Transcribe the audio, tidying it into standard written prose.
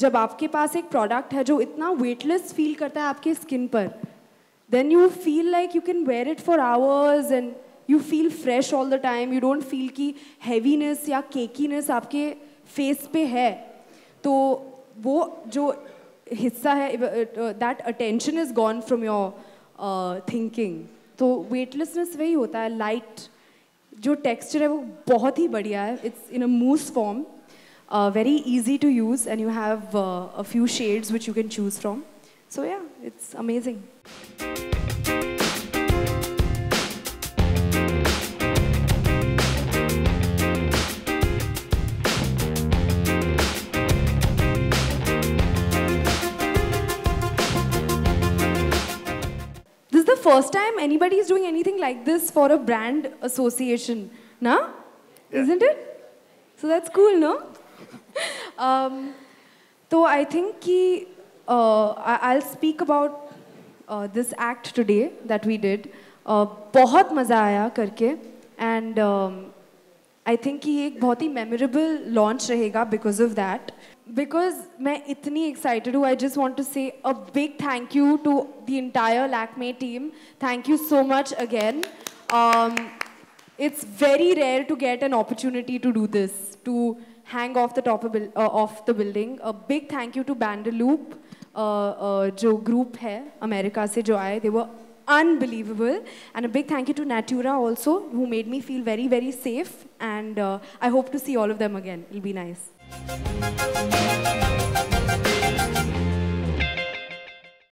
जब आपके पास एक प्रोडक्ट है जो इतना वेटलेस फील करता है आपके स्किन पर, then you feel like you can wear it for hours and you feel fresh all the time. You don't feel कि heaviness या cakiness आपके face पे है. तो वो जो हिस्सा है, that attention is gone from your thinking. तो weightlessness वही होता है. Light जो texture है वो बहुत ही बढ़िया है. It's in a mousse form. Very easy to use, and you have a few shades which you can choose from. So yeah, it's amazing. This is the first time anybody is doing anything like this for a brand association, na? Yeah. Isn't it? So that's cool, no? So I think कि I'll speak about this act today that we did. बहुत मज़ा आया करके, and I think कि ये एक बहुत ही memorable launch रहेगा because of that. Because मैं इतनी excited हूँ, I just want to say a big thank you to the entire Lakme team. Thank you so much again. It's very rare to get an opportunity to do this, to hang off the top of the building. A big thank you to Bandaloop, जो group है America से जो आए, they were unbelievable. And a big thank you to Natura also, who made me feel very, very safe. And I hope to see all of them again. It'll be nice.